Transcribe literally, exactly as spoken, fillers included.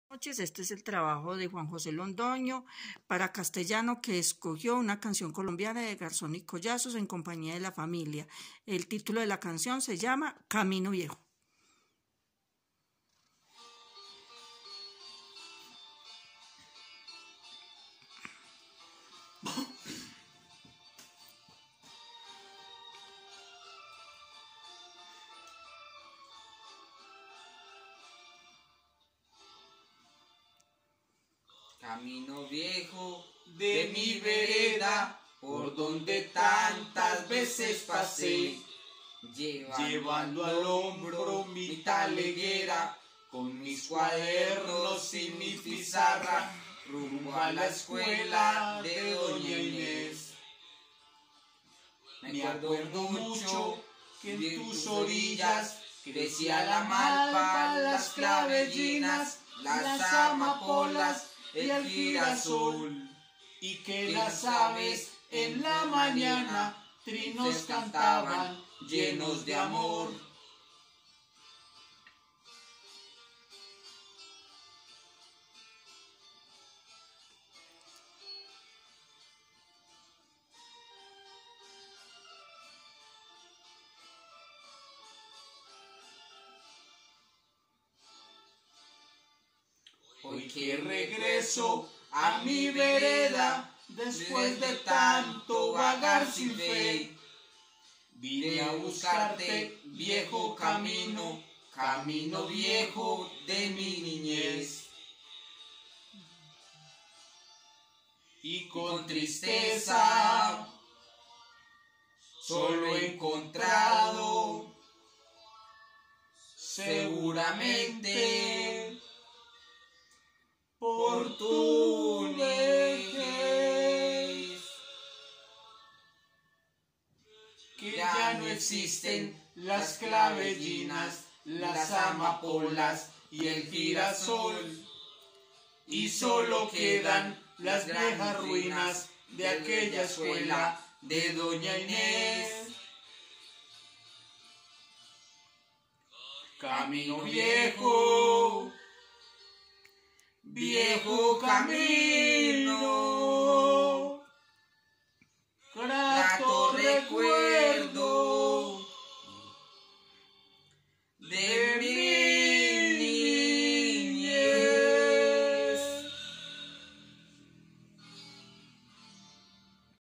Noches, este es el trabajo de Juan José Londoño para castellano, que escogió una canción colombiana de Garzón y Collazos en compañía de la familia. El título de la canción se llama Camino Viejo. Camino viejo de mi vereda, por donde tantas veces pasé, llevando, llevando al hombro mi taleguera, con mis cuadernos y mi pizarra, rumbo a la escuela de Doña Inés. Me acuerdo mucho que en tus orillas crecía la malva, las clavellinas, las amapolas, el girasol, y que las aves en la mañana trinos cantaban llenos de amor. Hoy que regreso a mi vereda, después de tanto vagar sin fe, vine a buscarte, viejo camino, camino viejo de mi niñez. Y con tristeza solo he encontrado seguramente por tu vejez, que ya no existen las clavellinas, las amapolas y el girasol, y solo quedan las viejas ruinas de aquella escuela de Doña Inés. Camino viejo, viejo camino, grato recuerdo